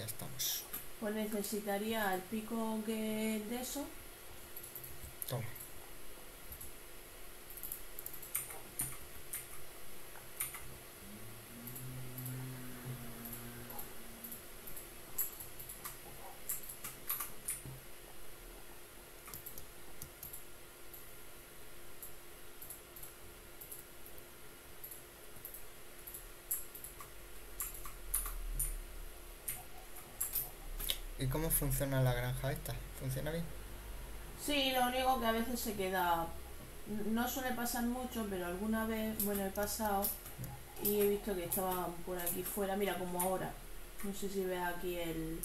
estamos. Pues necesitaría el pico que de eso. Toma. ¿Y cómo funciona la granja esta? ¿Funciona bien? Sí, lo único que a veces se queda. No suele pasar mucho, pero alguna vez, bueno, he pasado y he visto que estaban por aquí fuera. Mira, como ahora. No sé si ves aquí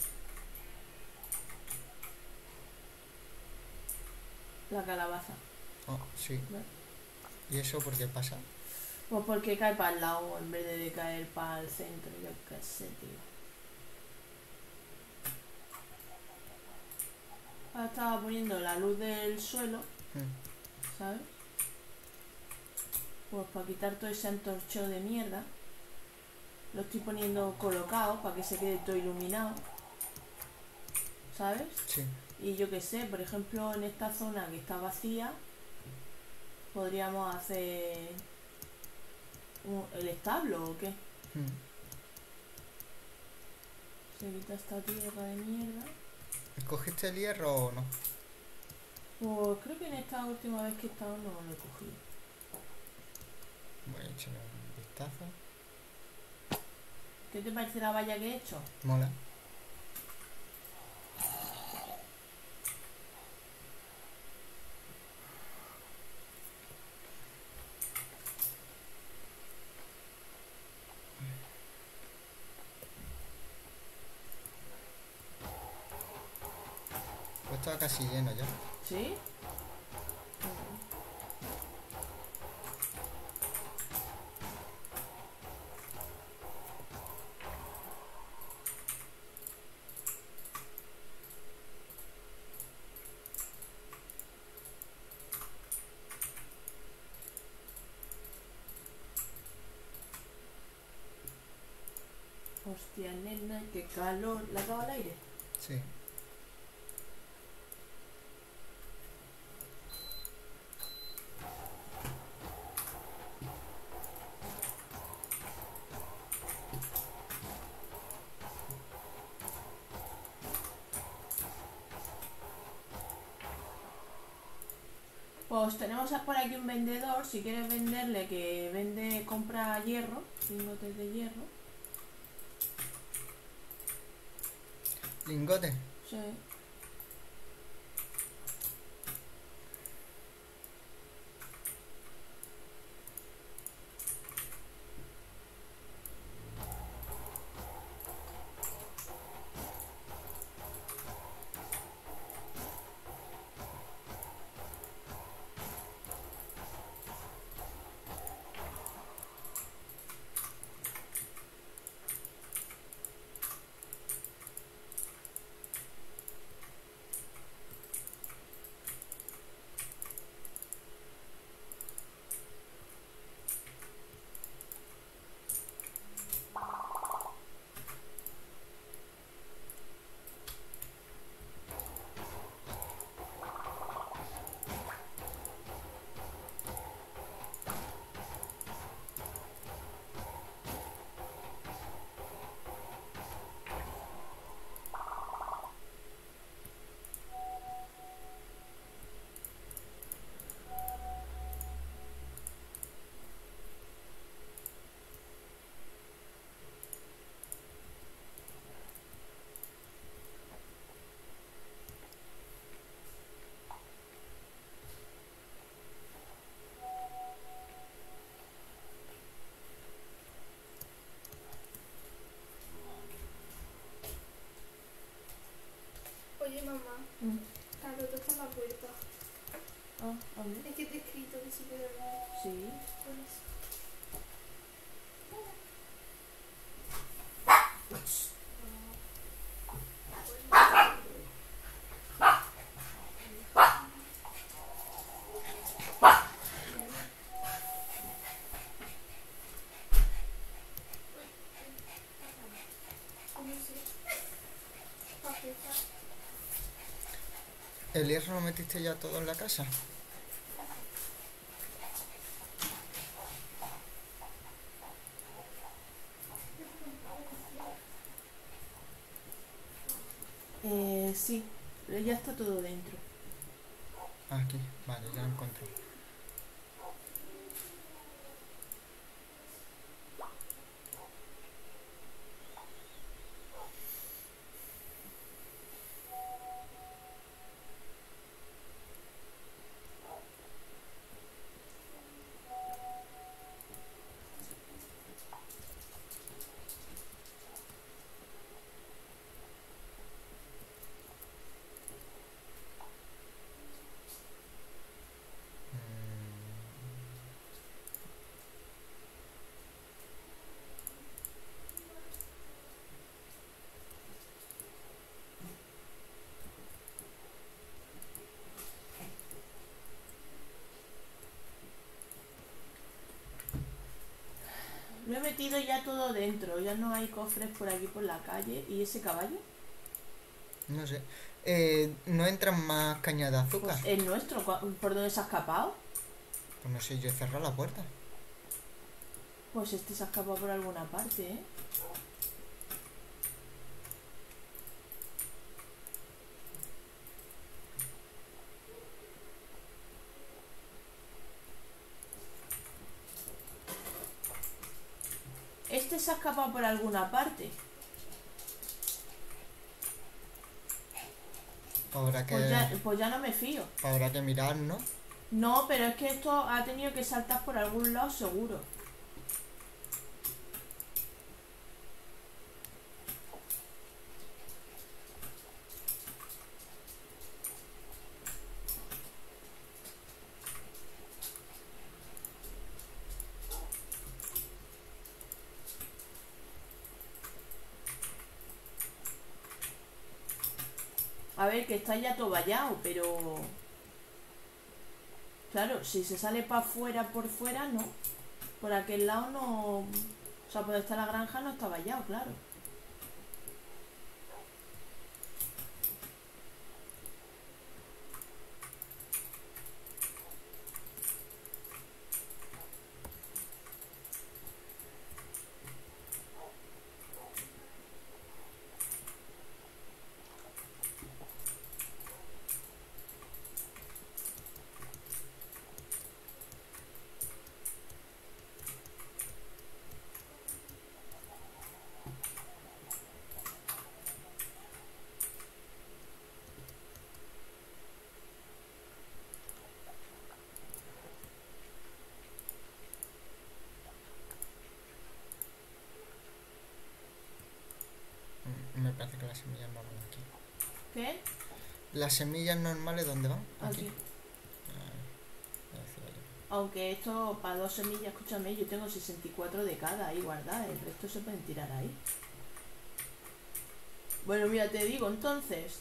la calabaza. Oh, sí. ¿Ves? ¿Y eso por qué pasa? Pues porque cae para el lado en vez de caer para el centro. Yo qué sé, tío. Ahora estaba poniendo la luz del suelo, ¿sabes? Pues para quitar todo ese antorcheo de mierda. Lo estoy poniendo colocado para que se quede todo iluminado, ¿sabes? Sí. Y yo qué sé, por ejemplo, en esta zona que está vacía, podríamos hacer el establo o qué. Se quita esta tierra de mierda. ¿Cogiste el hierro o no? Pues creo que en esta última vez que he estado no lo he cogido. Voy a echarle un vistazo. ¿Qué te parece la valla que he hecho? Mola. Pues estaba casi lleno ya. ¿Sí? Hostia, nena, qué calor. ¿La acaba el aire? Sí. Pues tenemos por aquí un vendedor, si quieres venderle, que vende, compra hierro, lingotes de hierro. ¿Lingote? Sí. Oye, mamá, la roto está en la puerta. Ah, a ver. Es que te he escrito que si puedo hablar. Sí. Por eso. No sé. Papita. ¿El hierro lo metiste ya todo en la casa? Sí, ya está todo dentro. Aquí, vale, ya lo encontré. Lo he metido ya todo dentro, ya no hay cofres por aquí por la calle. ¿Y ese caballo? No sé. ¿No entran más cañas de azúcar? Pues el nuestro, ¿por dónde se ha escapado? Pues no sé, yo he cerrado la puerta. Pues este se ha escapado por alguna parte, ¿eh? Este se ha escapado por alguna parte. Pues ya no me fío. Habrá que mirar, ¿no? No, pero es que esto ha tenido que saltar por algún lado seguro. A ver, que está ya todo vallado, pero... Claro, si se sale para afuera, por fuera, no. Por aquel lado no... O sea, por donde está la granja no está vallado, claro. Me parece que las semillas no van aquí. ¿Qué? ¿Las semillas normales dónde van? Aquí. Ya decía yo. Aunque esto, para 2 semillas, escúchame, yo tengo 64 de cada ahí guardadas. El resto se pueden tirar ahí. Bueno, mira, te digo, entonces...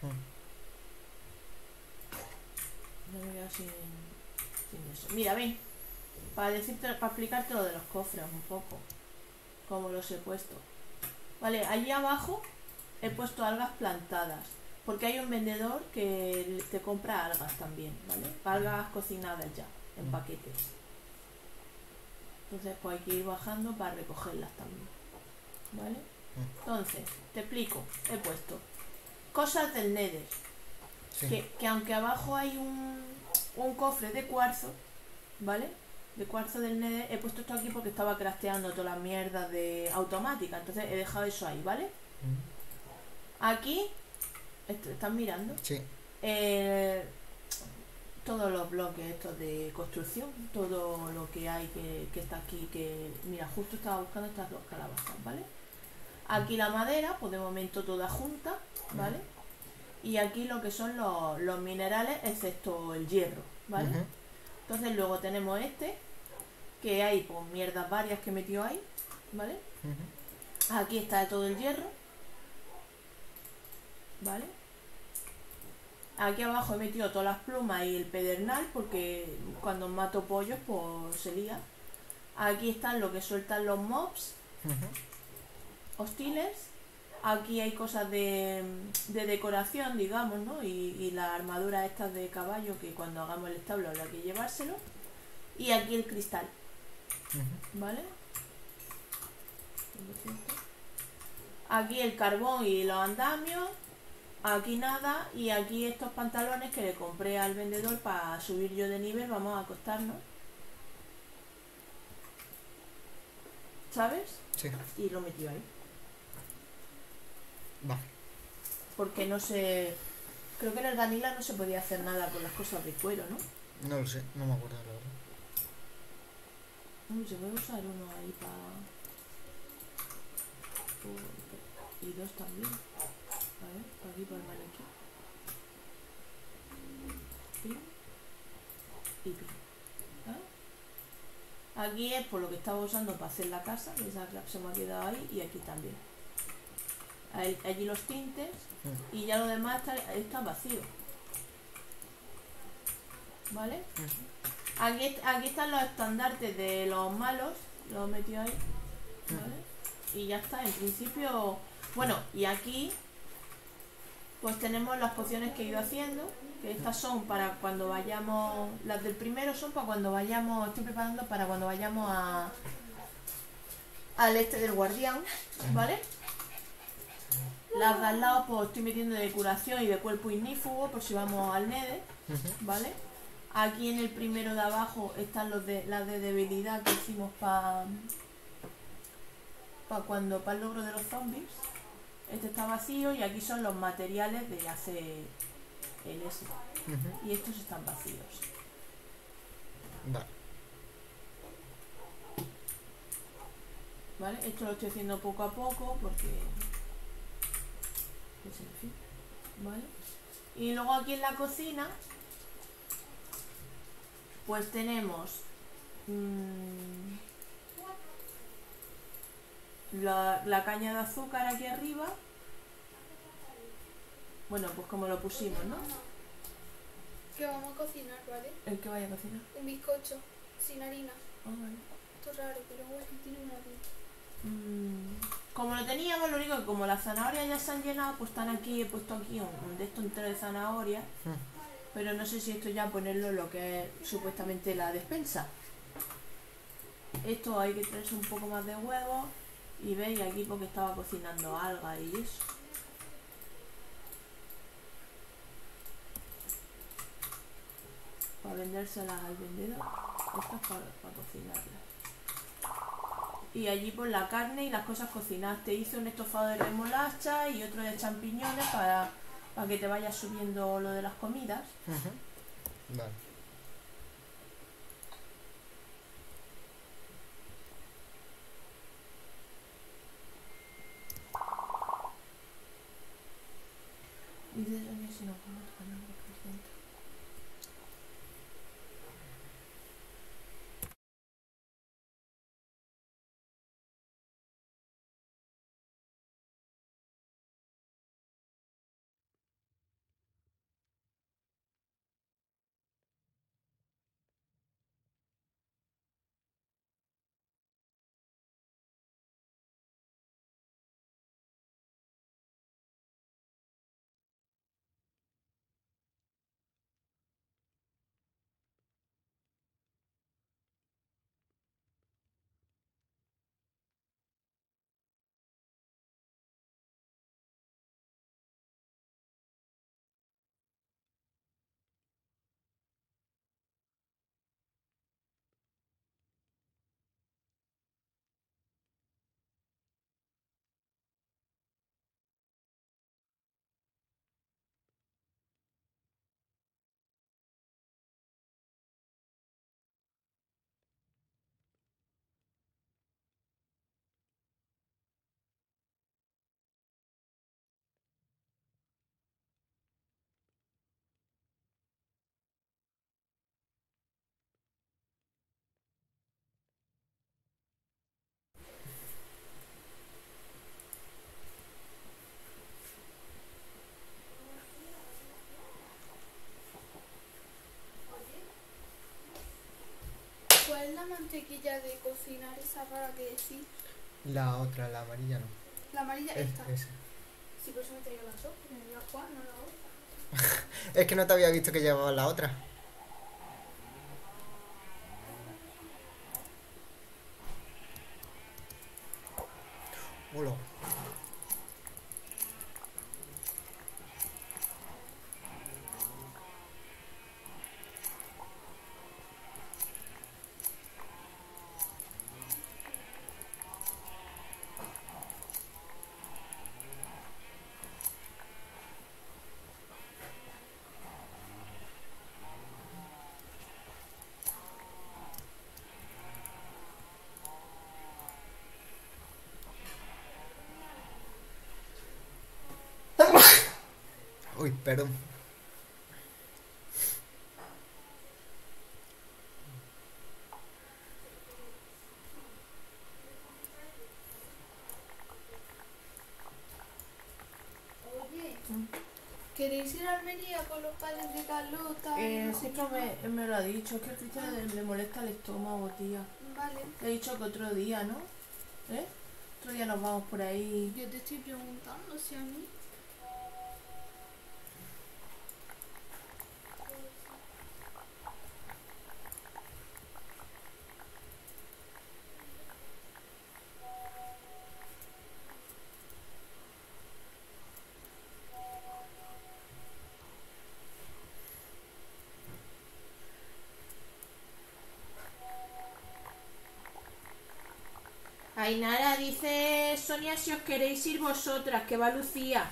No me voy a sin eso. Mira, ven. Para explicarte lo de los cofres un poco. Como los he puesto. Vale, allí abajo he puesto algas plantadas. Porque hay un vendedor que te compra algas también, ¿vale? Algas cocinadas ya, en paquetes. Entonces pues hay que ir bajando para recogerlas también. ¿Vale? Entonces, te explico. He puesto cosas del Nether. Sí. Que aunque abajo hay un cofre de cuarzo, ¿vale? De cuarzo del Nether, he puesto esto aquí porque estaba crafteando todas las mierdas de automática. Entonces he dejado eso ahí, ¿vale? Aquí, ¿están mirando? Sí. Todos los bloques estos de construcción, todo lo que hay que está aquí, que mira, justo estaba buscando estas 2 calabazas, ¿vale? Aquí la madera, pues de momento toda junta, ¿vale? Y aquí lo que son los minerales, excepto el hierro, ¿vale? Entonces luego tenemos que hay pues mierdas varias que metió ahí, ¿vale? Aquí está todo el hierro, ¿vale? Aquí abajo he metido todas las plumas y el pedernal porque cuando mato pollos pues se lía. Aquí están lo que sueltan los mobs hostiles. Aquí hay cosas de decoración, digamos, ¿no? Y las armaduras estas de caballo que cuando hagamos el establo habrá que llevárselo. Y aquí el cristal, ¿vale? Aquí el carbón y los andamios. Aquí nada. Y aquí estos pantalones que le compré al vendedor para subir yo de nivel. Vamos a acostarnos, ¿sabes? Sí. Y lo metí ahí. Vale. Porque no sé... Creo que en el Vanilla no se podía hacer nada con las cosas de cuero, ¿no? No lo sé, no me acuerdo la verdad. Se puede usar uno ahí para... Y dos también. A ver, por aquí por el maniquí. Pin. Y pin. ¿Ah? Aquí es por lo que estaba usando para hacer la casa, que esa se me ha quedado ahí, y aquí también. Allí los tintes y ya lo demás está vacío. ¿Vale? Aquí están los estandartes de los malos, los he metido ahí. ¿Vale? Y ya está, en principio... Bueno, y aquí pues tenemos las pociones que he ido haciendo, que estas son para cuando vayamos... Las del primero son para cuando vayamos... Estoy preparando para cuando vayamos al este del guardián, ¿vale? Las de al lado pues estoy metiendo de curación y de cuerpo ignífugo por si vamos al Nether, ¿vale? Aquí en el primero de abajo están las de debilidad que hicimos para el logro de los zombies. Este está vacío y aquí son los materiales de hacer el ese. Y estos están vacíos. Vale. ¿Vale? Esto lo estoy haciendo poco a poco porque... Pues en fin, ¿vale? Y luego aquí en la cocina pues tenemos la caña de azúcar aquí arriba. Bueno, pues como lo pusimos, ¿no? Que vamos a cocinar, ¿vale? ¿El que vaya a cocinar? Un bizcocho sin harina. Ah, vale. Esto es raro, pero bueno, tiene una pinta. Como lo teníamos, lo único que como las zanahorias ya se han llenado, pues están aquí, he puesto aquí un de esto entero de zanahoria, pero no sé si esto ya ponerlo en lo que es supuestamente la despensa. Esto hay que traerse un poco más de huevo y veis aquí porque estaba cocinando algas y eso. Para vendérselas al vendedor, estas para cocinarlas. Y allí pues la carne y las cosas cocinadas. Te hice un estofado de remolacha y otro de champiñones para que te vayas subiendo lo de las comidas. Vale. Y de si no podemos poner lo que es dentro. ¿Cuál es la mantequilla de cocinar esa rara que decís? La otra, la amarilla no. La amarilla Es, esta. esa. ¿Cuál? No la otra. Es que no te había visto que llevaba la otra. Hola. Uy, perdón. Oye, Mm. ¿queréis ir a Almería con los padres de Carlota? No Sí sé que me lo ha dicho, es que a Cristian le molesta el estómago, tía. qué. Vale, Le he dicho que otro día, ¿no? ¿Eh? Otro día nos vamos por ahí. yo te estoy preguntando si a mí. Ainara, dice Sonia si os queréis ir vosotras, que va Lucía.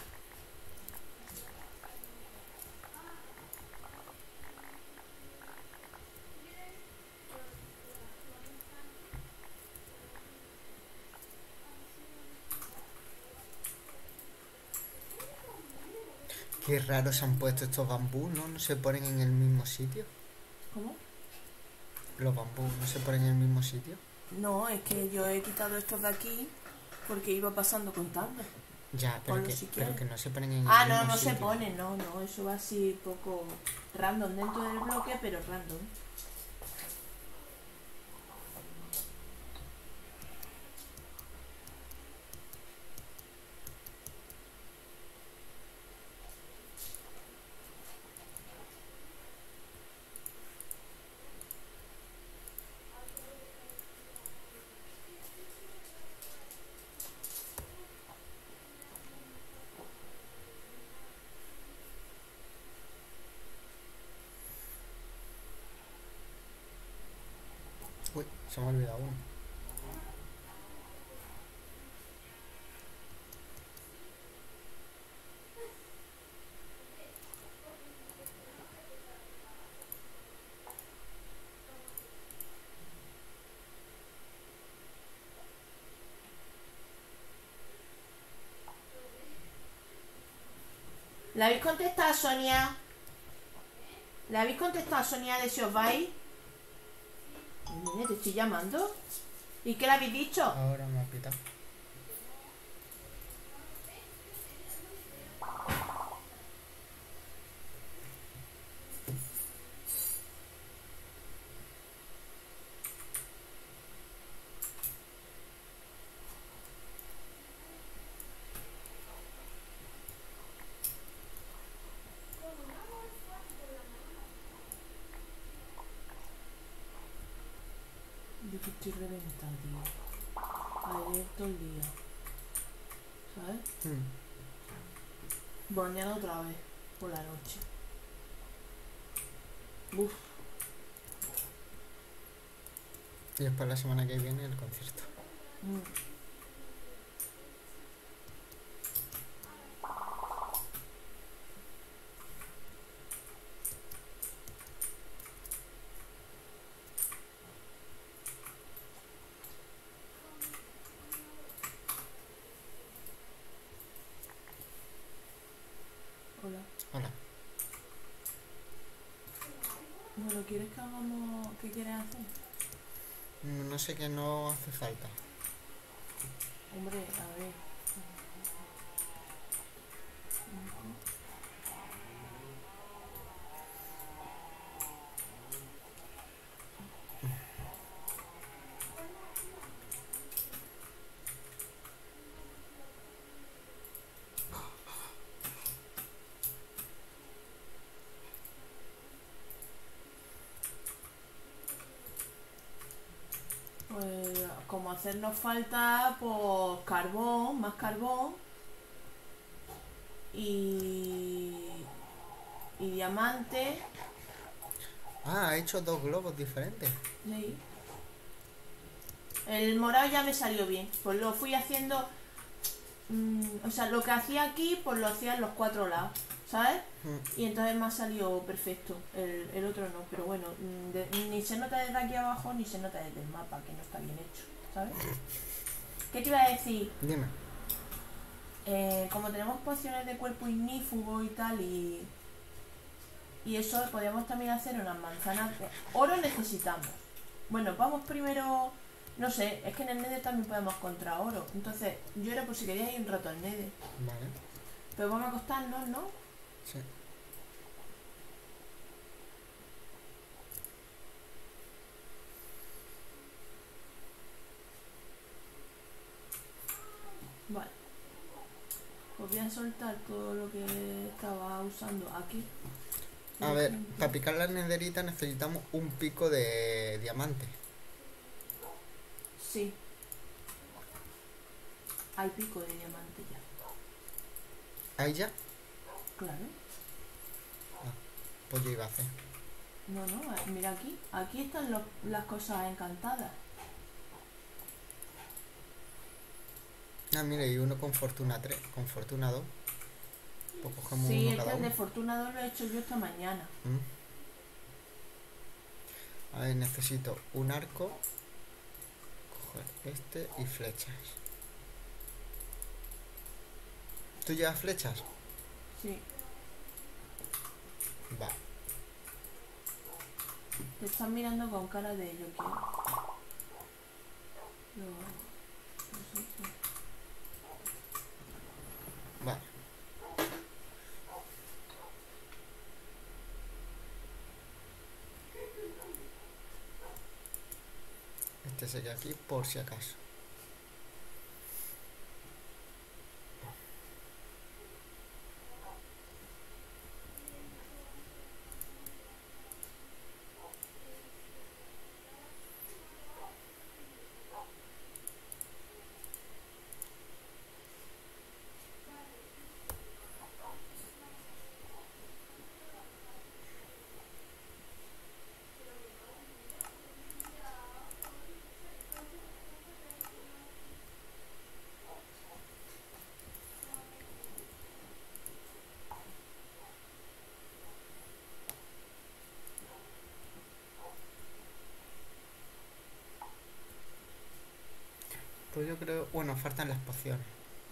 Qué raros se han puesto estos bambús, ¿no? No se ponen en el mismo sitio. ¿Cómo? Los bambús no se ponen en el mismo sitio. No, es que yo he quitado estos de aquí porque iba pasando contando. Ya, Ponlo si quieres. pero que no se ponen en el Ah, mismo no, no se sitio. pone, no, eso va así poco random dentro del bloque, pero random. Uy, se me ha olvidado uno. ¿Le habéis contestado a Sonia? ¿Le habéis contestado a Sonia de si os vais? Nene, te estoy llamando. ¿Y qué le habéis dicho? Ahora me ha pitado. Yo que estoy reventada, tío. Ayer todo el día. ¿Sabes? Mañana otra vez. Por la noche. Uf. Y después la semana que viene el concierto. Mm. Hola. Hola. Bueno, ¿quieres que hagamos... ¿Qué quieres hacer? No sé qué no hace falta. Hombre, a ver. hacernos falta pues carbón, más carbón y diamante. Ah, ha hecho dos globos diferentes. Sí. El morado ya me salió bien, pues lo fui haciendo, o sea, lo que hacía aquí pues lo hacía en los cuatro lados, ¿sabes? Y entonces me ha salido perfecto, el otro no, pero bueno, ni se nota desde aquí abajo ni se nota desde el mapa, que no está bien hecho, ¿sabes? ¿Qué te iba a decir? Dime. Como tenemos pociones de cuerpo ignífugo y tal, y eso, podríamos también hacer unas manzanas. Oro necesitamos. Bueno, vamos primero. No sé, es que en el Nether también podemos encontrar oro. Entonces, yo era por si querías ir un rato al Nether. Vale. Pero vamos a acostarnos, ¿no? Sí. Vale. Pues voy a soltar todo lo que estaba usando aquí. A Por ver, ejemplo. para picar la nederita necesitamos un pico de diamante. Sí. Hay pico de diamante ya. ¿Ahí ya? Claro. Pues yo iba a hacer. No, mira aquí. Aquí están las cosas encantadas. Ah, mire, y uno con fortuna 3, con fortuna 2. Pues cogemos Sí, uno cada el de uno. Fortuna 2 lo he hecho yo esta mañana. A ver, necesito un arco. Coger este y flechas. ¿Tú llevas flechas? Sí. Va. Te están mirando con cara de yo quiero. Va. Este sería aquí por si acaso. Pues yo creo... Bueno, faltan las pociones.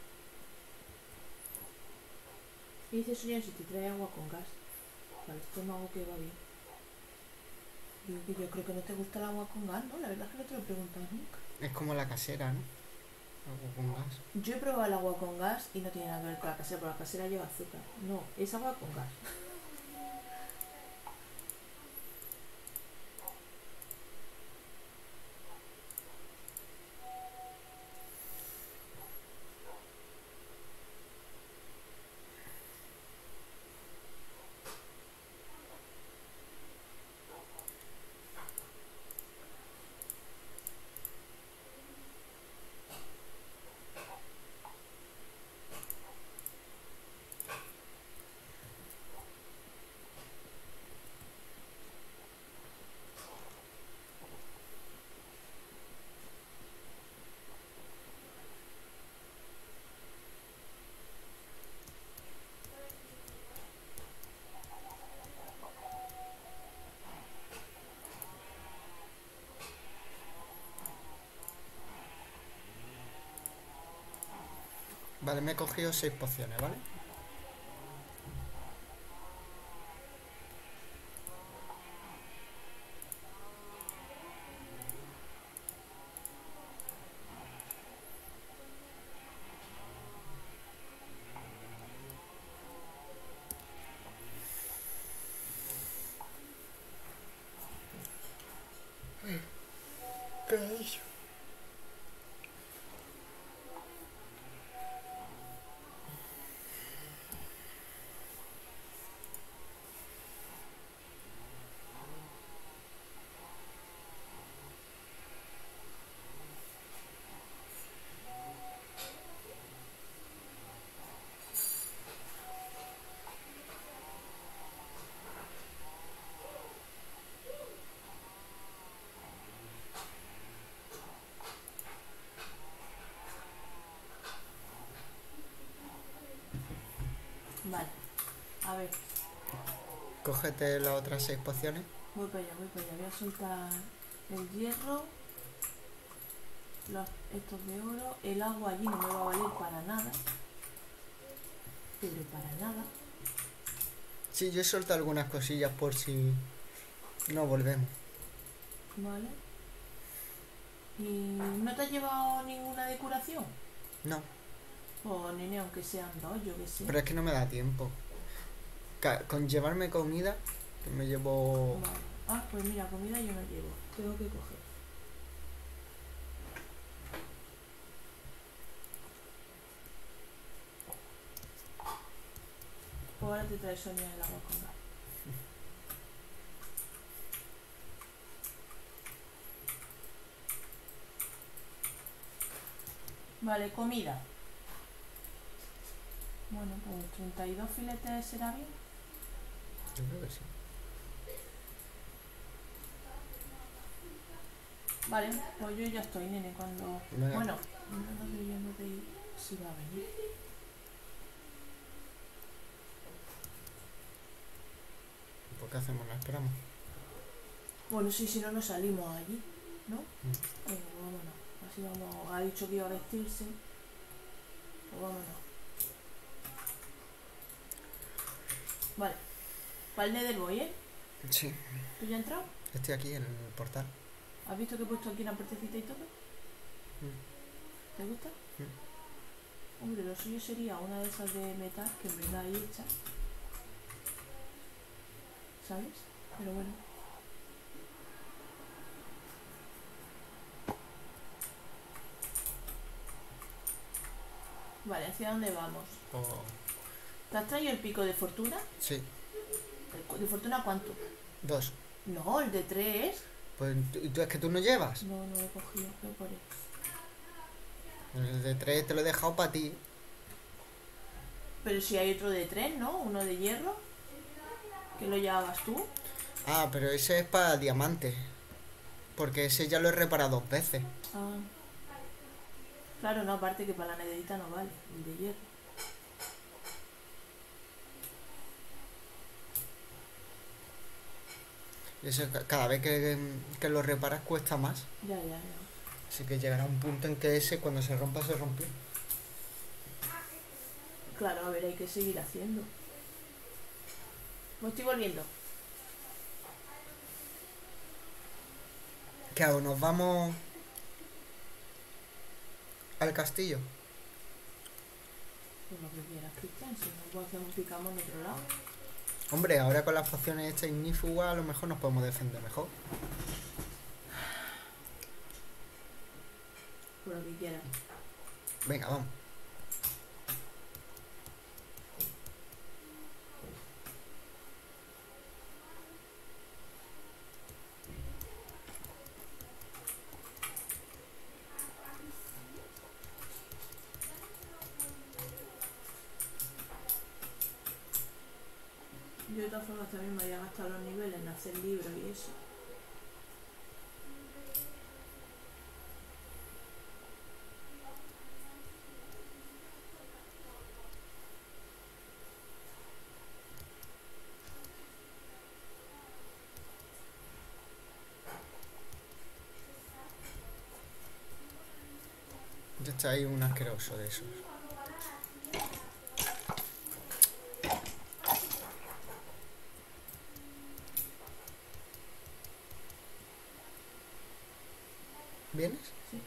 Y dice señor si te trae agua con gas. Para el estómago que va bien. Digo que yo creo que no te gusta el agua con gas, ¿no? La verdad es que no te lo he preguntado nunca. Es como la casera, ¿no? Algo con gas. Yo he probado el agua con gas y no tiene nada que ver con la casera, porque la casera lleva azúcar. No, es agua con gas. Vale, me he cogido 6 pociones, ¿vale? ¿Qué es eso? Vale. A ver, Cógete las otras 6 pociones. voy para allá, voy para allá. Voy a soltar el hierro, estos de oro. El agua allí no me va a valer para nada. Pero para nada. Sí, yo he soltado algunas cosillas por si no volvemos. Vale. ¿Y no te has llevado ninguna de curación? No, Pues nene, aunque sean dos, yo qué sé. pero es que no me da tiempo. Con llevarme comida, que me llevo... Vale. Ah, pues mira, comida yo no llevo. Tengo que coger. Pues ahora te trae Sonia el agua con gas. Vale, comida. Bueno, pues 32 filetes será bien. Yo creo que sí. Vale, pues yo ya estoy, nene, cuando... Venga. Bueno, no debiendo de ir si va a venir. ¿Por qué hacemos? ¿La esperamos? Bueno, sí, si no nos salimos allí, ¿no? Venga, pues vámonos. Así vamos, ha dicho que iba a vestirse. Pues vámonos. Vale. Para el Nether voy, ¿eh? Sí. ¿Tú ya has entrado? Estoy aquí en el portal. ¿Has visto que he puesto aquí una puertecita y todo? ¿Te gusta? Hombre, lo suyo sería una de esas de metal que venga ahí hecha. ¿Sabes? Pero bueno. Vale, ¿hacia dónde vamos? Oh, ¿Te has traído el pico de fortuna? sí, ¿De fortuna cuánto? 2. No, el de 3. Pues, ¿y tú es que tú no llevas? No, no lo he cogido, lo por eso. El de 3 te lo he dejado para ti. Pero si hay otro de 3, ¿no? Uno de hierro. ¿Que lo llevabas tú? Ah, pero ese es para diamante. Porque ese ya lo he reparado 2 veces. Ah. Claro, no, aparte que para la nederita no vale, el de hierro. Y ese cada vez que lo reparas cuesta más. Ya, ya, ya. Así que llegará un punto en que ese cuando se rompa se rompió. Claro, a ver, hay que seguir haciendo. Me estoy volviendo. ¿Qué hago? ¿Nos vamos al castillo? Pues lo que quieras, Cristian. Si no, pues hacemos, picamos en otro lado. Hombre, ahora con las pociones estas ignífugas a lo mejor nos podemos defender mejor. Por lo que quieras. Venga, vamos. Yo de todas formas también me había gastado los niveles en hacer libros y eso. Ya está ahí un asqueroso de esos. ¿Vienes? Sí.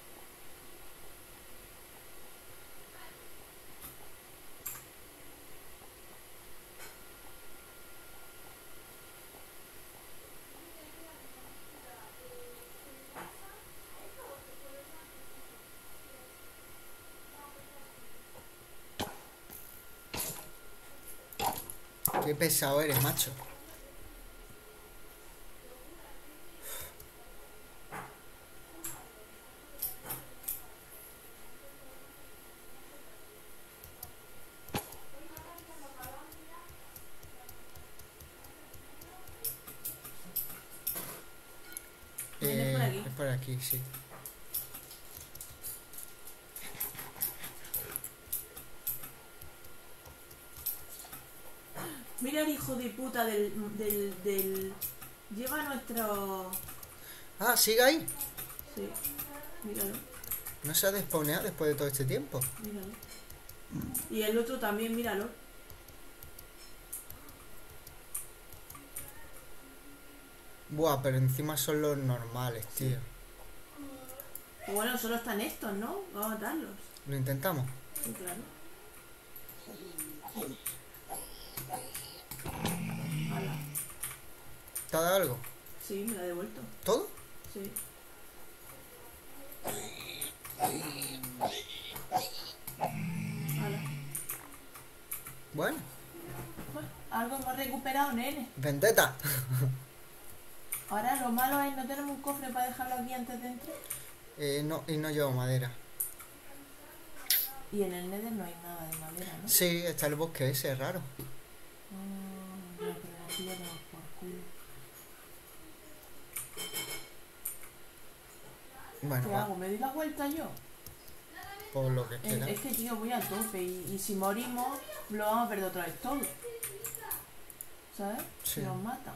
Qué pesado eres, macho. ¿Vienes por aquí? Es por aquí, sí. Mira el hijo de puta del... Lleva nuestro... Ah, sigue ahí. Sí, míralo, No se ha despawneado después de todo este tiempo. míralo. Y el otro también, míralo. Buah, pero encima son los normales, tío. Pues bueno, solo están estos, ¿no? Vamos a matarlos. Lo intentamos. Sí, claro. Hala. ¿Te ha dado algo? Sí, me la he devuelto. ¿Todo? Sí. Hala. Bueno, Bueno, algo hemos recuperado, nene. vendetta. Ahora lo malo es no tenemos un cofre para dejarlo aquí antes de entrar. No, y no llevo madera. Y en el Nether no hay nada de madera, ¿no? Sí, está el bosque ese, raro. No, pero aquí ya tenemos por culo. Bueno, ¿Qué va, hago? ¿Me doy la vuelta yo? por lo que quiera. Es que, tío, voy a tope y si morimos lo vamos a perder otra vez todo. ¿Sabes? Sí. Si nos matan.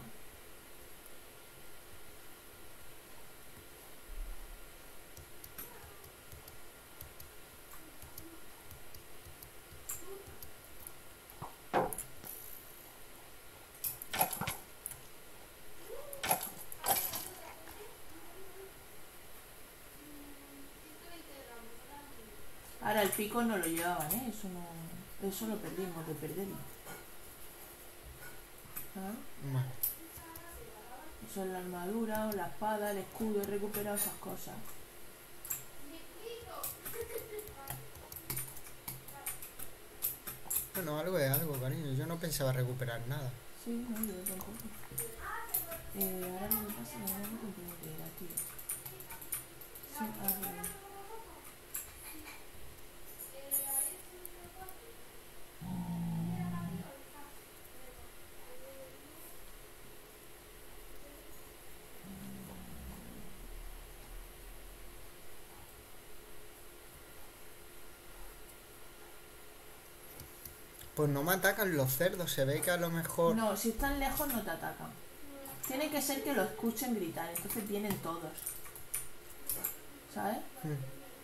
Ahora el pico no lo llevaban, ¿eh? Eso lo perdimos, de perderlo. ¿Ah? Bueno, Eso es la armadura, la espada, el escudo, he recuperado esas cosas. bueno, algo es algo, cariño. Yo no pensaba recuperar nada. Sí, no, yo tampoco. Ahora lo que pasa es que no me acuerdo que era, tío. Sí, a ver. Pues no me atacan los cerdos. Se ve que a lo mejor... No, si están lejos no te atacan. Tiene que ser que lo escuchen gritar, entonces vienen todos. ¿Sabes? Mm.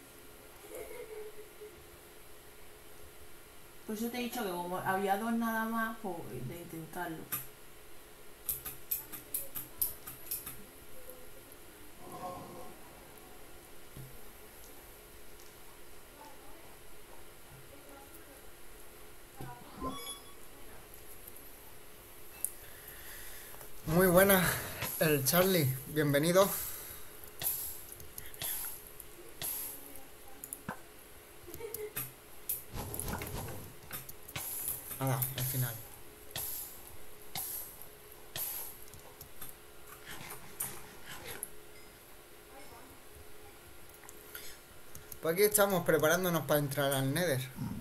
Por eso te he dicho que como había dos nada más, pues de intentarlo. Muy buenas, el Charlie. Bienvenido. Nada, al final. Pues aquí estamos preparándonos para entrar al Nether.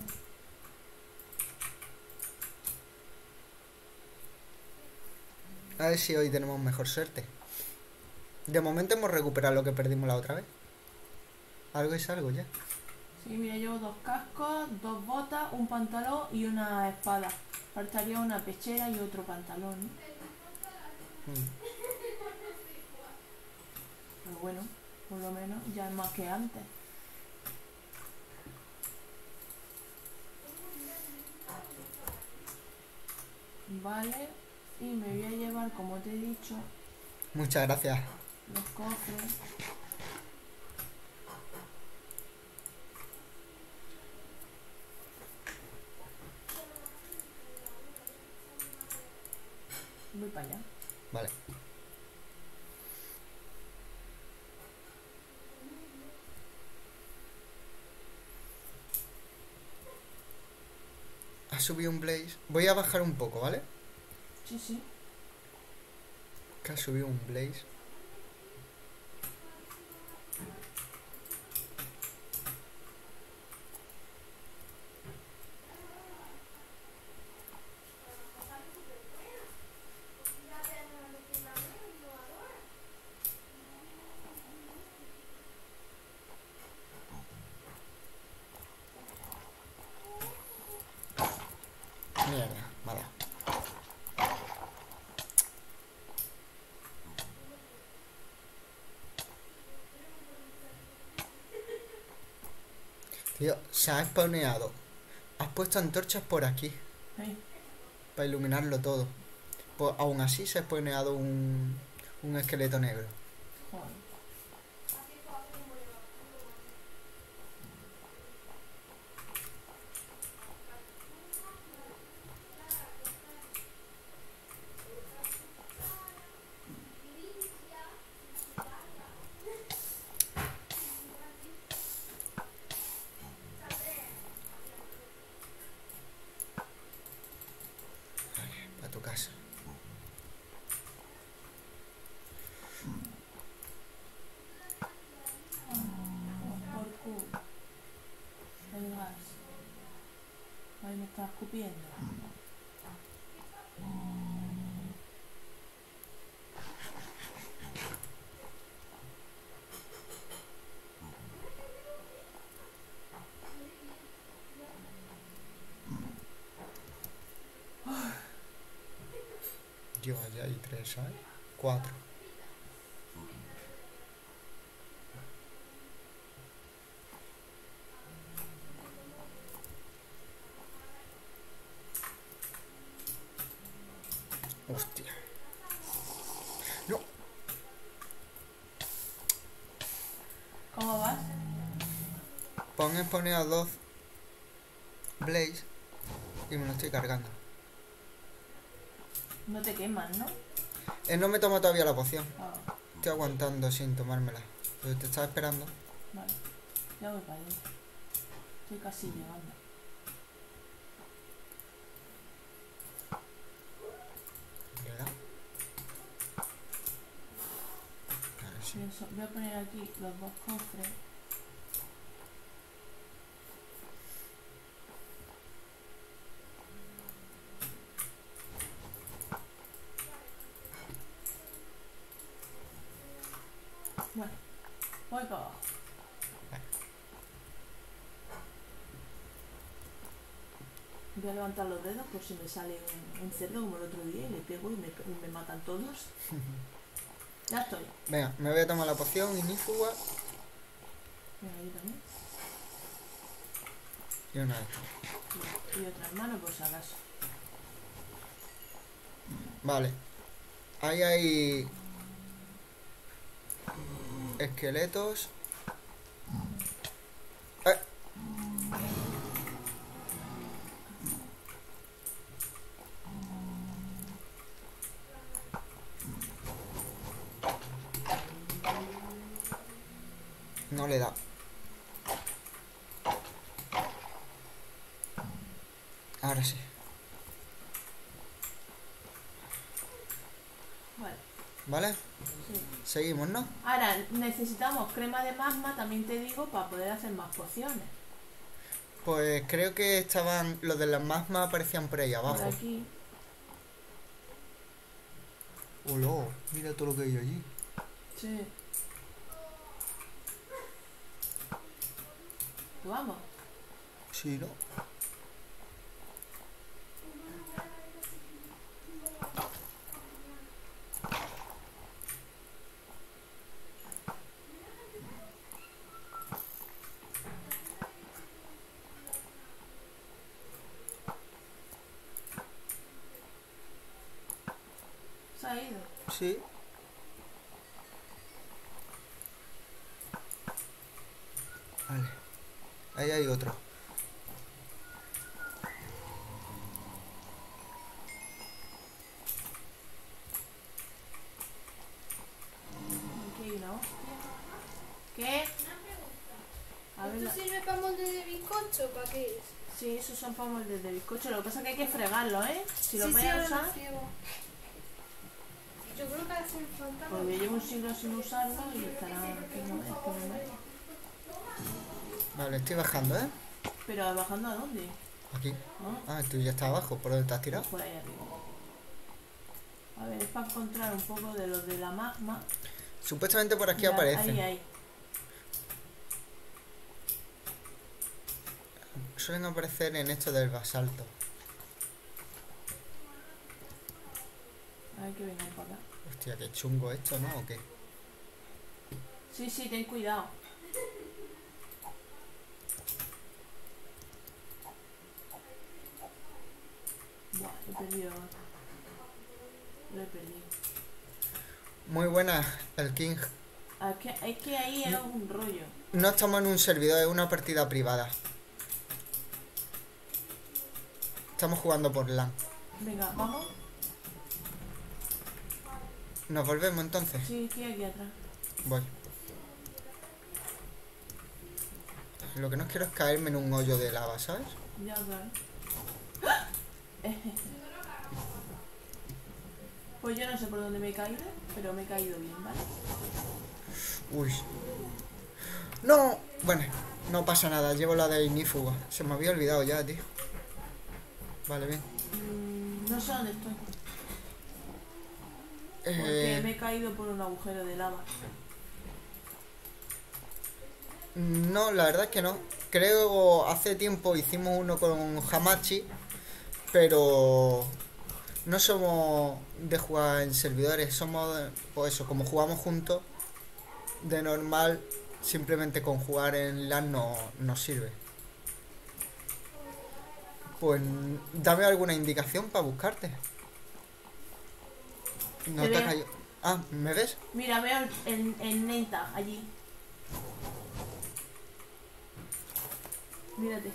A ver si hoy tenemos mejor suerte. De momento hemos recuperado lo que perdimos la otra vez. Algo es algo ya. Sí, mira, llevo 2 cascos, 2 botas, un pantalón y una espada. Faltaría una pechera y otro pantalón, ¿no? Mm. Pero bueno, por lo menos ya es más que antes. Vale, y me voy a llevar, como te he dicho, Muchas gracias. los cofres. Voy para allá. Vale. Ha subido un blaze. Voy a bajar un poco, ¿vale? Sí, sí. Que ha subido un blaze. Mierda, vale. Tío, se ha spawneado. Has puesto antorchas por aquí ¿Eh? para iluminarlo todo. Pues aún así se ha spawneado un esqueleto negro. Joder. Para tu casa. Por culo. El gas. Ahí me está escupiendo. Yo, allá hay 3, ¿sabes? 4. Hostia. No. ¿Cómo vas? Pone a 2 Blaze y me lo estoy cargando. No te quemas, ¿no? No me tomo todavía la poción. Ah, Estoy aguantando sin tomármela. Pero te estaba esperando. vale. Ya voy para allá. Estoy casi llegando. ¿Le da? Ahora sí. Voy a poner aquí los 2 cofres. Bueno, voy para abajo. Voy a levantar los dedos por si me sale un cerdo como el otro día y le pego y me matan todos. Ya estoy. Venga, me voy a tomar la poción inífuga Venga, yo también. y una de estas. Y otra hermano por si acaso. Vale. Ahí hay esqueletos. ¡Eh! No le da. Ahora sí. Vale, ¿Vale? sí. Seguimos, ¿no? Ahora necesitamos crema de magma, también te digo, para poder hacer más pociones. Pues creo que estaban... Los de las magmas aparecían por ahí Por abajo. aquí. ¡Hola! Mira todo lo que hay allí. Sí. Pues vamos. Sí, ¿no? Se ha ido. Sí. Vale. Ahí hay otro. Aquí hay una hostia. ¿Qué? A ver, ¿Esto sirve para molde de bizcocho? ¿Para qué es? sí, esos son para moldes de bizcocho. Lo que pasa es que hay que fregarlo, ¿eh? Si lo Sí, voy sí, a ahora usar, lo friego. Yo creo que hace falta... porque llevo un siglo sin usarlo y estará aquí, no es que me muero. Vale, estoy bajando, ¿eh? Pero ¿bajando a dónde? Aquí. ¿No? Ah, tú ya estás abajo. ¿Por dónde te has tirado? Por ahí arriba. A ver, es para encontrar un poco de los de la magma. Supuestamente por aquí Mirad, aparecen. ahí. Suelen aparecer en esto del basalto. A ver que vengan para acá. Hostia, qué chungo esto, ¿no? ¿O qué? Sí, ten cuidado. Buah, he perdido. Lo he perdido. Muy buena, el King. Es que ahí es un rollo. No estamos en un servidor, es una partida privada. Estamos jugando por LAN. Venga, vamos. ¿Nos volvemos entonces? Sí, estoy aquí atrás. Voy. Lo que no quiero es caerme en un hoyo de lava, ¿sabes? Ya, claro. Pues yo no sé por dónde me he caído, pero me he caído bien, ¿vale? Uy. ¡No! Bueno, no pasa nada, llevo la de ignífuga. Se me había olvidado ya, tío. Vale, bien. No sé dónde estoy. Porque me he caído por un agujero de lava. No, la verdad es que no. Creo hace tiempo hicimos uno con Hamachi, pero no somos de jugar en servidores, somos, pues eso, como jugamos juntos, de normal, simplemente con jugar en LAN no nos sirve. Pues dame alguna indicación para buscarte. No Te te ha veo. caído. Ah, ¿me ves? Mira, veo el Nenta allí. Mírate.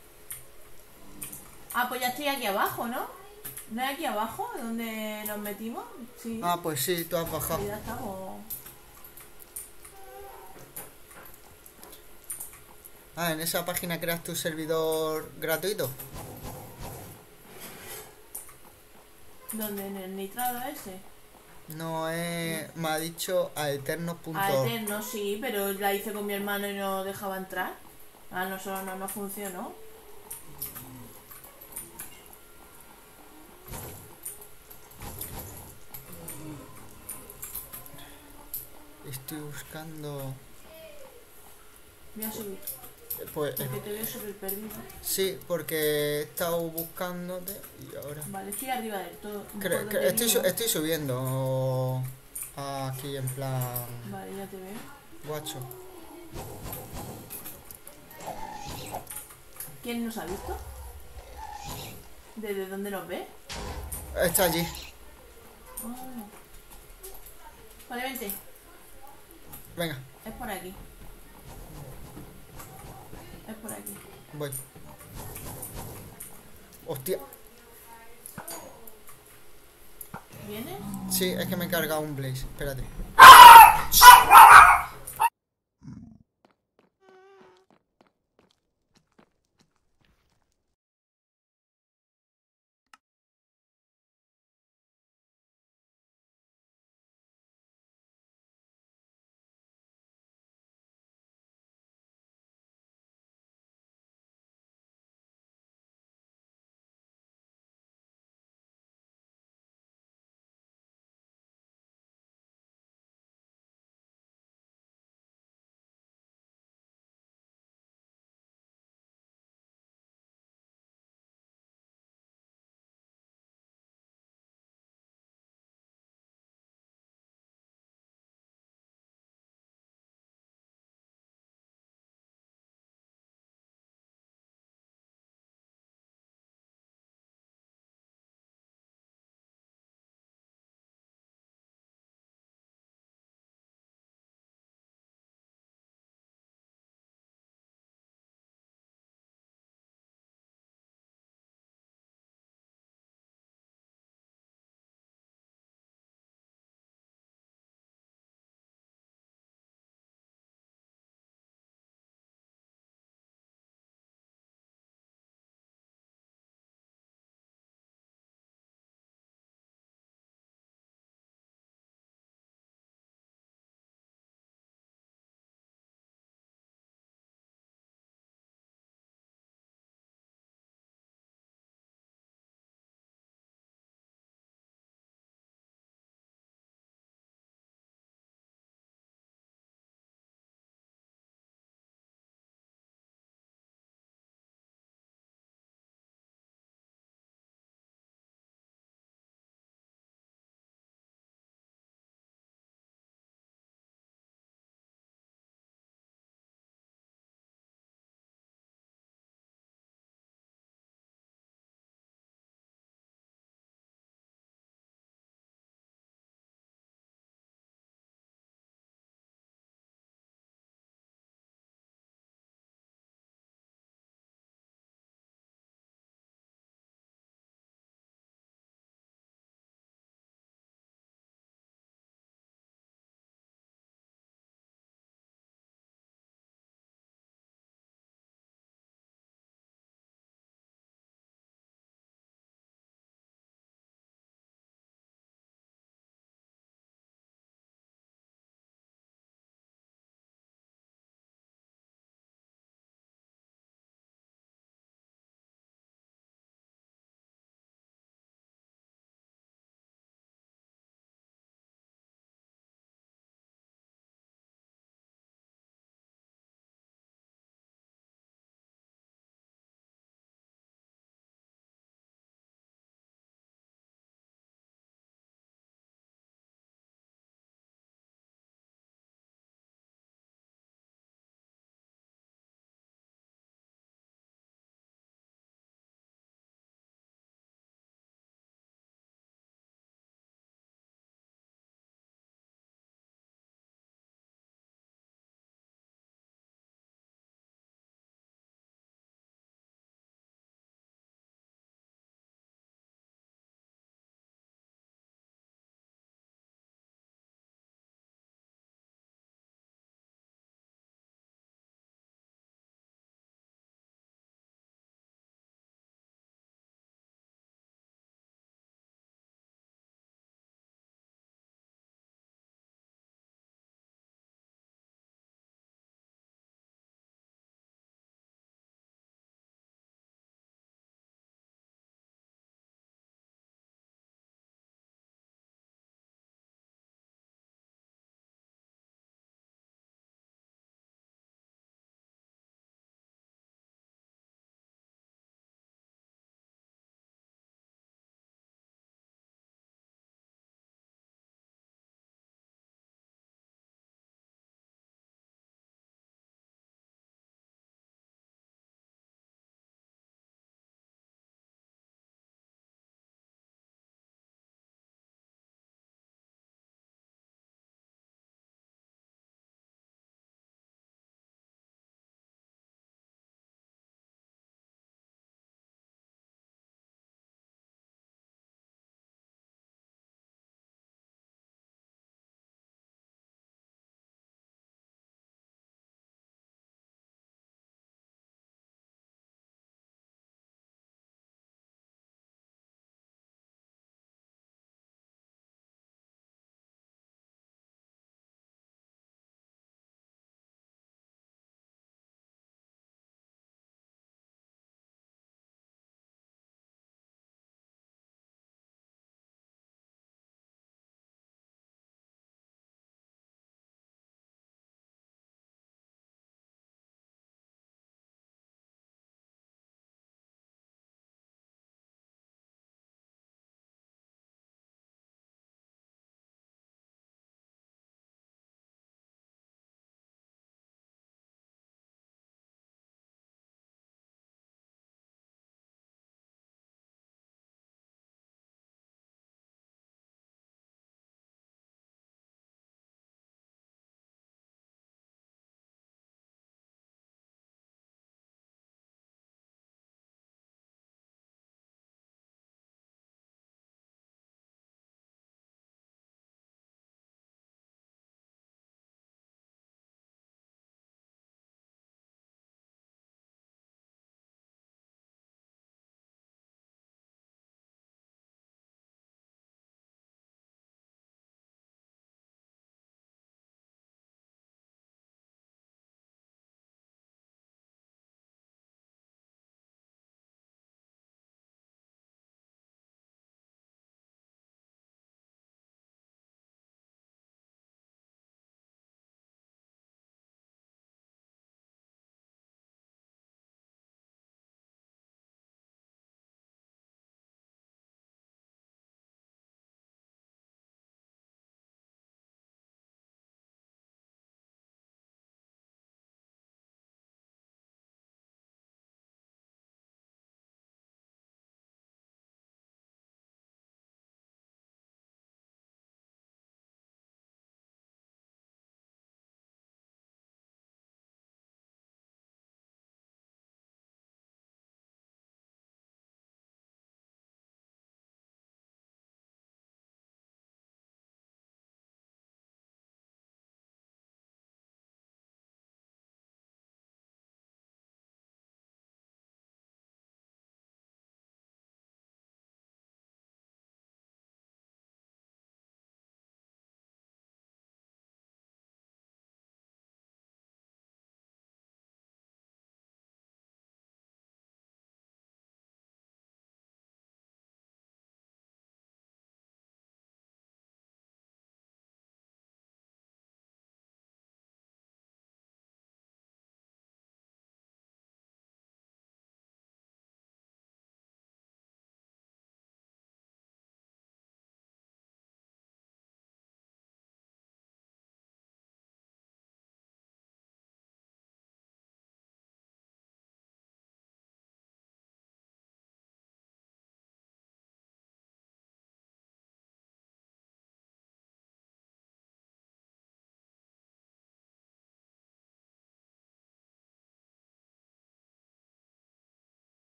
Ah, pues ya estoy aquí abajo, ¿no? ¿No es aquí abajo donde nos metimos? Sí. Ah, pues sí, tú has bajado. Ya estamos. Ah, en esa página creas tu servidor gratuito. ¿Dónde? ¿En el nitrado ese? No es. Me ha dicho a eternos.org. A Eterno, sí, pero la hice con mi hermano y no dejaba entrar. A nosotros no funcionó. Estoy buscando. Voy a subir. Pues Porque te veo súper perdido. sí, porque he estado buscándote y ahora. Vale, estoy arriba del todo. Por donde Estoy subiendo aquí en plan. Vale, ya te veo. Guacho. ¿Quién nos ha visto? ¿Desde dónde nos ve? Está allí. Ah. Vale, vente. Venga, Es por aquí. Es por aquí. voy. Hostia. ¿Vienes? Sí, es que me he cargado un blaze. Espérate.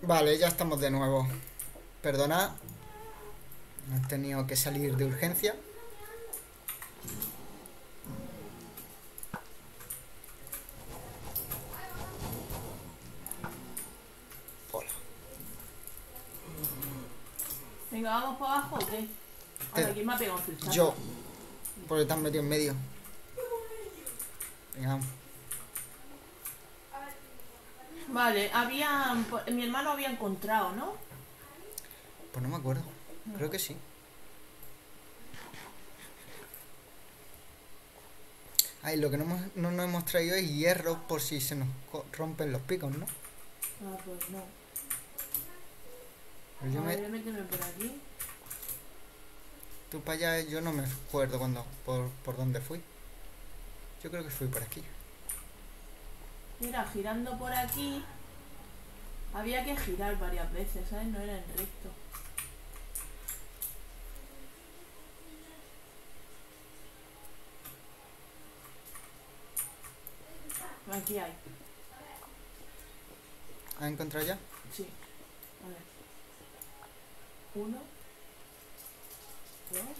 Vale, ya estamos de nuevo. Perdonad. He tenido que salir de urgencia. Hola. Venga, ¿vamos para abajo o qué? Ahora, ¿quién me ha pegado un flechazo? Yo. Porque te has metido en medio. Venga. Vale, mi hermano había encontrado, ¿no? Pues no me acuerdo. Creo que sí. Ay, lo que no nos hemos traído es hierro por si se nos rompen los picos, ¿no? Ah, pues no. Pero yo A me... ver, méteme por aquí. Tú para allá, yo no me acuerdo por dónde fui. Yo creo que fui por aquí. Mira, girando por aquí. Había que girar varias veces, ¿sabes? No era en recto. Aquí hay. ¿Has encontrado ya? Sí. A ver. 1, 2, 3.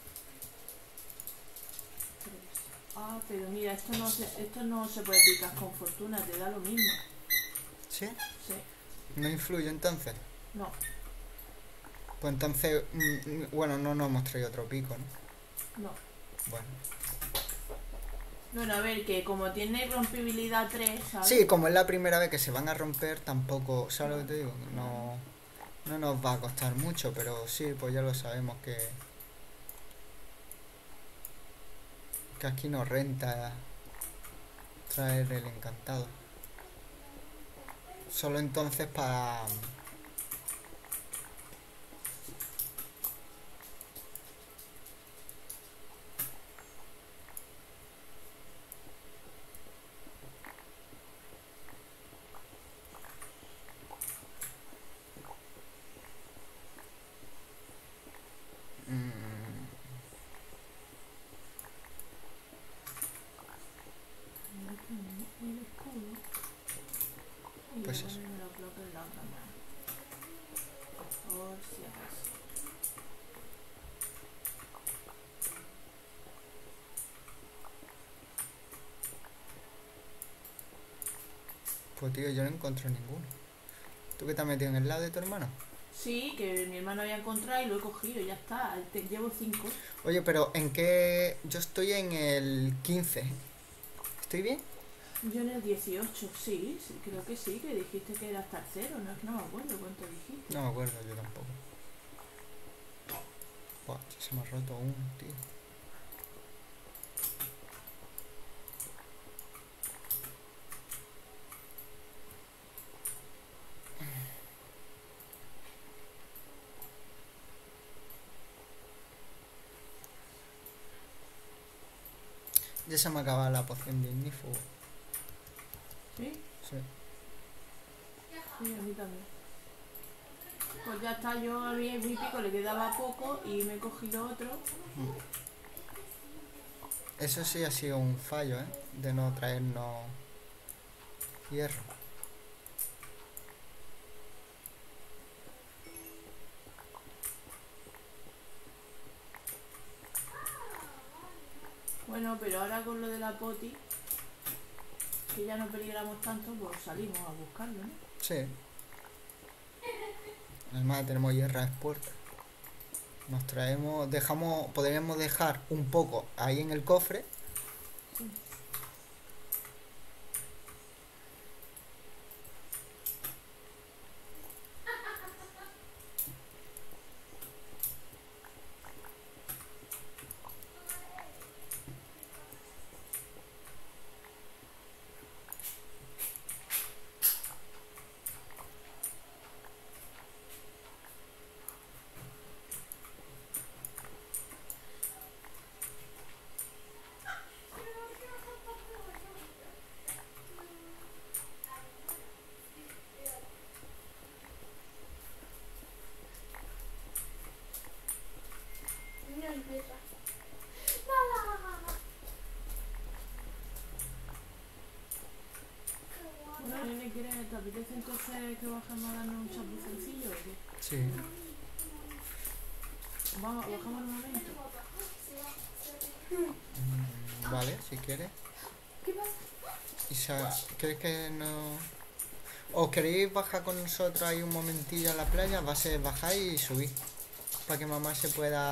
Ah, pero mira, esto no se puede picar con fortuna, te da lo mismo. ¿Sí? Sí. ¿No influye entonces? No. Pues entonces, bueno, no nos hemos traído otro pico, ¿no? No. Bueno. Bueno, a ver, que como tiene rompibilidad 3, ¿sabes? Sí, como es la primera vez que se van a romper, tampoco, ¿sabes lo que te digo? No nos va a costar mucho, pero sí, pues ya lo sabemos que aquí nos renta traer el encantado. Solo entonces para... El escudo. Y Pues voy a eso. ponerme la placa en la cámara. Por si acaso. Pues tío, yo no encuentro ninguno. ¿Tú qué te has metido en el lado de tu hermano? Sí, que mi hermano había encontrado y lo he cogido, ya está. Llevo 5. Oye, pero ¿en qué...? Yo estoy en el 15. ¿Estoy bien? Yo en el 18, sí, creo que sí, que dijiste que era hasta el 0, no es que no me acuerdo cuánto dijiste. No me acuerdo, yo tampoco. Buah, se me ha roto uno, tío. Ya se me acaba la poción de ignífugo. ¿Sí? Sí. Sí, a mí también. Pues ya está, yo a mí mi pico le quedaba poco y me he cogido otro. Eso sí ha sido un fallo, ¿eh? De no traernos hierro. Bueno, pero ahora con lo de la poti, que ya no peligramos tanto, pues salimos a buscarlo, ¿no? Sí. Además tenemos hierro a expuerta. Nos traemos, podríamos dejar un poco ahí en el cofre. Sí. ¿Te apetece entonces que bajemos a darnos un chapuzoncillo o qué? Sí. Vamos, bajamos un momento. Vale, si quieres. ¿Qué pasa? Isa, ¿crees que no...? ¿Os queréis bajar con nosotros ahí un momentillo a la playa? Va a ser bajar y subir. Para que mamá se pueda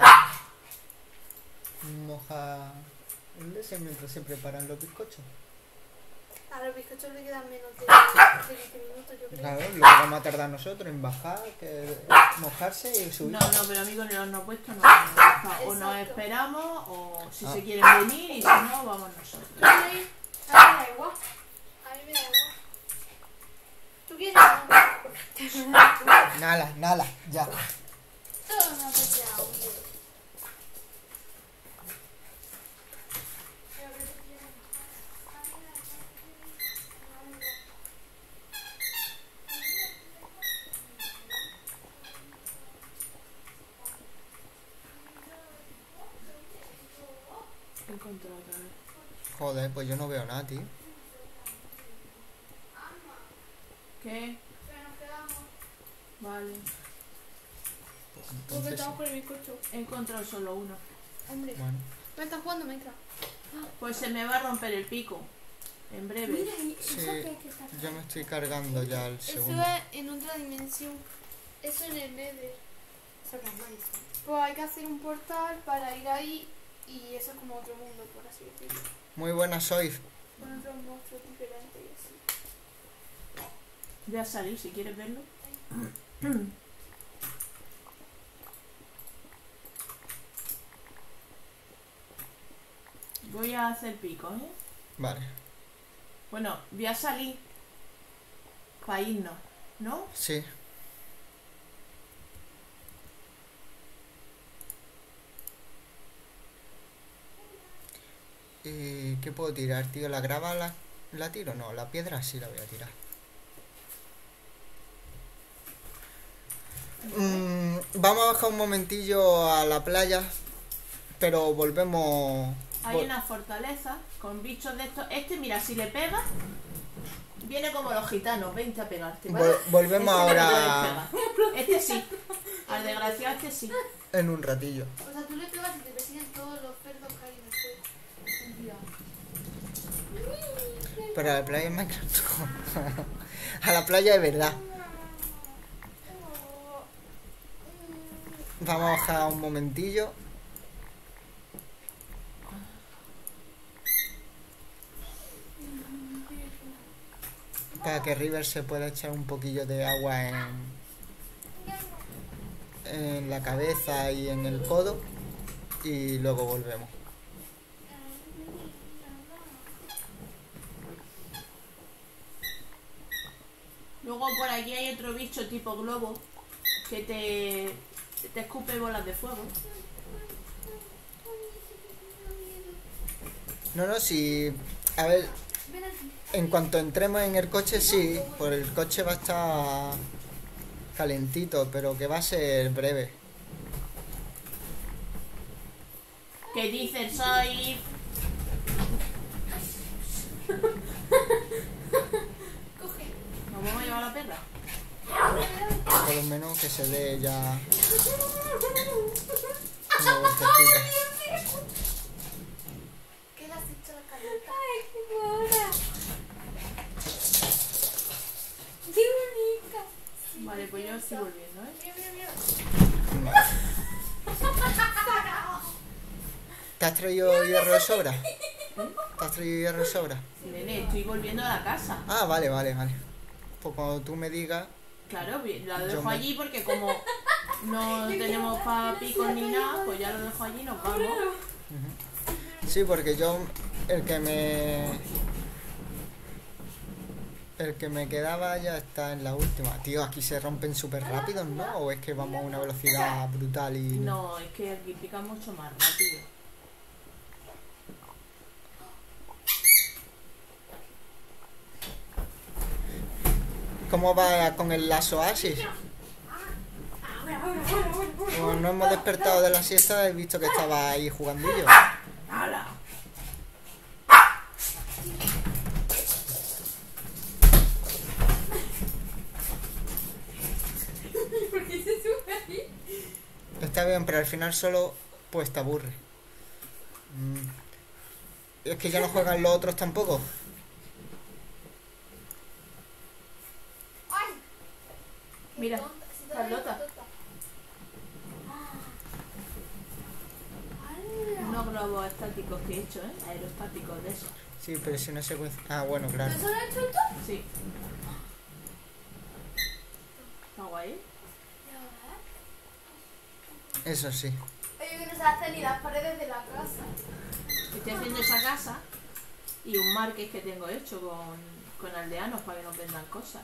mojar el ese mientras se preparan los bizcochos. A los bizcochos le quedan menos de 20 minutos, yo creo. Claro, lo que vamos a tardar nosotros en bajar, que mojarse y subir. No, pero a mí con el horno puesto no vamos a bajar. O nos esperamos, o si se quieren venir, y si no, vamos nosotros. A mí me da igual. A mí me da igual. ¿Tú quieres? Nada, ya. Todo me apetece hombre. Encontré otra vez. Joder, pues yo no veo nada, tío. ¿Qué? Vale. Porque Entonces, estamos con el bizcocho. He encontrado solo uno. Hombre, bueno. ¿me estás jugando Minecraft? Pues se me va a romper el pico. En breve. Mira, Sí, eso que hay que estar. yo me estoy cargando ya el Eso segundo. es en otra dimensión. Eso en el Nether. Eso es malísimo. Pues hay que hacer un portal para ir ahí y eso es como otro mundo, por así decirlo. Muy buenas sois. Con otros monstruos diferentes y así. Voy a salir si quieres verlo. Voy a hacer picos, ¿eh? Vale. Bueno, voy a salir para irnos, ¿no? Sí. ¿Y qué puedo tirar, tío? ¿La grava la tiro? No, la piedra sí la voy a tirar. Vamos a bajar un momentillo a la playa, pero volvemos... Hay una fortaleza con bichos de estos. Este, mira, si le pegas, viene como los gitanos, vente a pegarte, ¿vale? Volvemos Este no le ahora puedes pegar. Este sí. Al desgraciado este sí. en un ratillo. O sea, tú le pegas y te persiguen todos los cerdos que hay en el juego. Pero a la playa en Minecraft no. A la playa de verdad. Vamos a bajar un momentillo. Para que River se pueda echar un poquillo de agua en la cabeza y en el codo. Y luego volvemos. Luego por aquí hay otro bicho tipo globo que te escupe bolas de fuego. No, si... A ver, Ven aquí. en cuanto entremos en el coche, sí. Por el coche va a estar calentito, pero que va a ser breve. Que dicen soy... Coge. ¿Nos vamos a llevar a la perra? Por lo menos que se dé ya una vueltecita. ¿Qué le has hecho a la caleta? ¡Ay, qué mona! ¡Qué bonita! Vale, pues yo estoy volviendo, ¿eh? Mira, mira, mira. ¿Te has traído hierro de sobra? ¿Te has traído hierro de sobra? Nene, estoy volviendo a la casa. Ah, vale. Pues cuando tú me digas... Claro, la Yo dejo me- allí porque como no tenemos pa picos ni nada, pues ya lo dejo allí y nos vamos. Sí, porque yo... El que me quedaba ya está en la última. Tío, aquí se rompen súper rápido, ¿no? ¿O es que vamos a una velocidad brutal y... No, es que aquí pica mucho más rápido. ¿Cómo va con el lazo Oasis? Como no hemos despertado de la siesta, he visto que estaba ahí jugandillo. ¡Hala! está bien, pero al final solo pues te aburre. Y es que ya no juegan los otros tampoco. ¡Ay! Qué Mira, tonta, si te Carlota. tonta. ¡Hala! Unos globos estáticos que he hecho, aerostáticos de esos. Sí, pero si no secuencia. Ah, bueno, claro. ¿Eso lo has hecho tú? Sí. Está guay. Eso sí. Oye, que no se hacen ni las paredes de la casa. Estoy haciendo esa casa y un market que tengo hecho con aldeanos para que nos vendan cosas.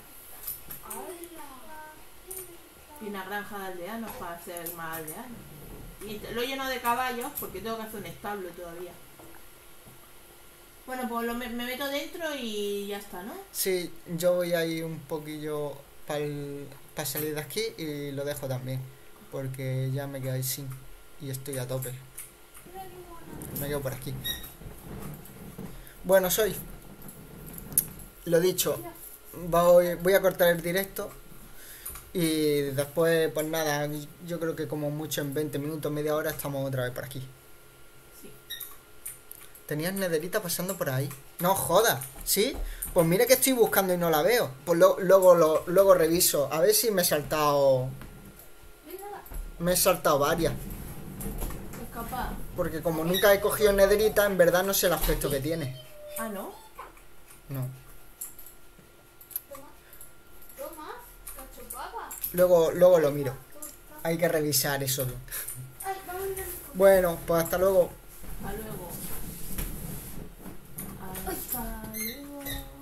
Y una granja de aldeanos para hacer más aldeanos. Y lo lleno de caballos porque tengo que hacer un establo todavía. Bueno, pues me meto dentro y ya está, ¿no? Sí, yo voy ahí un poquillo para salir de aquí y lo dejo también. Porque ya me quedáis sin. Y estoy a tope. Me quedo por aquí. Bueno, soy. Lo dicho. Voy a cortar el directo. Y después, pues nada, yo creo que como mucho en 20 minutos, media hora, estamos otra vez por aquí. Sí. ¿Tenías nederita pasando por ahí? No jodas, ¿sí? Pues mira que estoy buscando y no la veo. Pues luego reviso. A ver si me he saltado. Me he saltado varias. Es capaz. Porque como nunca he cogido nederita, en verdad no sé el aspecto que tiene. Ah, ¿no? No. Toma, cachopapa. Luego lo miro. Hay que revisar eso bien. Ay, vamos a mirar. Bueno, pues hasta luego. Hasta luego. Hasta luego.